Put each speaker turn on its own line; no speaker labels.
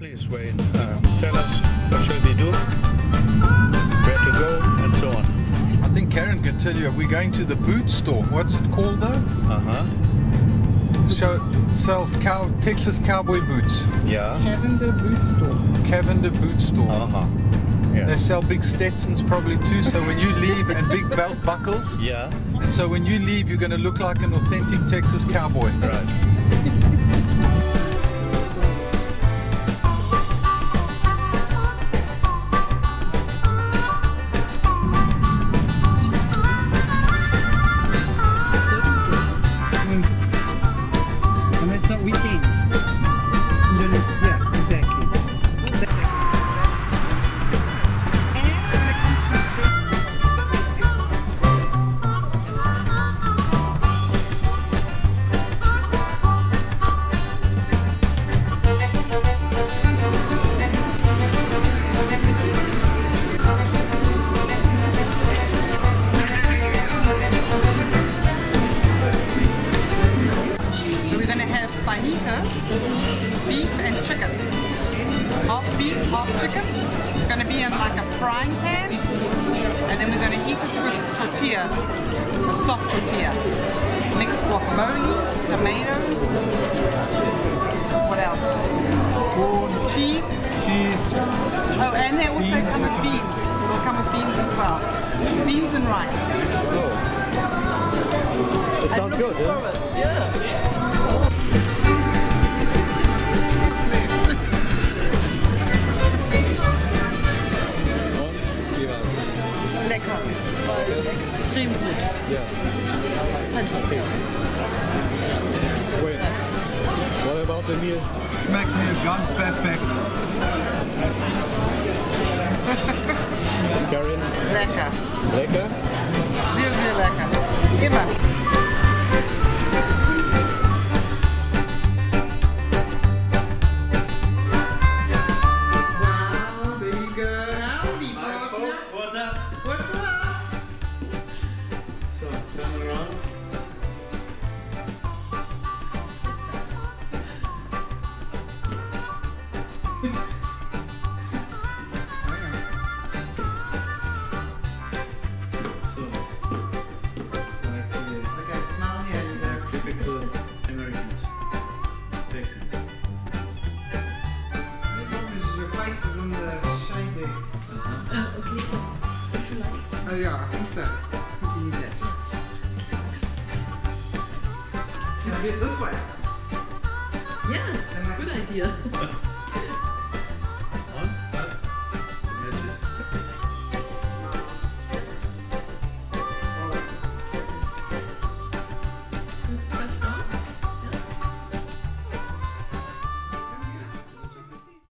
Please, Wayne, tell us what shall we do, where to go, and so on.
I think Karen can tell you. We're going to the boot store. What's it called though? Sells Texas cowboy boots.
Yeah.
Cavender Boot Store.
Cavender Boot Store.
Yeah.
They sell big Stetsons probably too. So when you leave, and big belt buckles.
Yeah.
And so when you leave, you're going to look like an authentic Texas cowboy.
Right.
And it's not weekends. You don't need, yeah, exactly.
So we're going to have fajitas, beef and chicken. Half beef, half chicken. It's going to be in like a frying pan. And then we're going to eat it with tortilla, a soft tortilla. Mixed guacamole, tomatoes. What else?
Corn,
Cheese.
cheese.
Oh, and they also come with beans. It will come with beans as well. Beans and rice.
It sounds good, yeah?
Lecker. Extrem gut. Fantastisch.
Wait, what about the meal?
Schmeckt mir ganz perfekt.
Karen,
Lecker.
lecker?
Sehr, sehr lecker. Immer. Wow, there you go. Howdy, partner.
What's up?
What's up?
So, turn around. So, like
Okay, smile here, you guys.
typical Americans. Texans.
The problem is your face is in the shade there.
Okay, so if you like.
Oh yeah, I think so. I think you need that.
Yes.
Can I do it this way?
Yeah, good idea.